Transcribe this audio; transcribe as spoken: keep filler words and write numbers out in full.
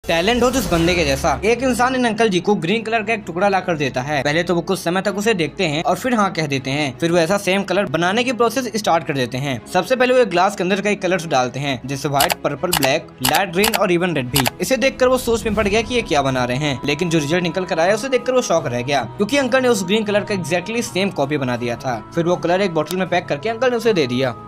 Talent हो तो इस बंदे के जैसा। एक इंसान इन अंकल जी को ग्रीन कलर का एक टुकड़ा ला कर देता है। पहले तो वो कुछ समय तक उसे देखते हैं और फिर हाँ कह देते हैं। फिर वो ऐसा सेम कलर बनाने की प्रोसेस स्टार्ट कर देते हैं। सबसे पहले वो एक ग्लास के अंदर कई कलर्स डालते हैं, जैसे white, purple, black, light green और इवन रेड भी। इसे देखकर वो सोच में पड़ गया कि ये क्या बना रहे हैं, लेकिन जो रिजल्ट निकल कर आया उसे देखकर वो शॉक रह गया, क्योंकि अंकल ने उस ग्रीन कलर का एग्जैक्टली सेम कॉपी बना दिया था। फिर वो कलर एक बोतल में पैक करके अंकल ने उसे दे दिया।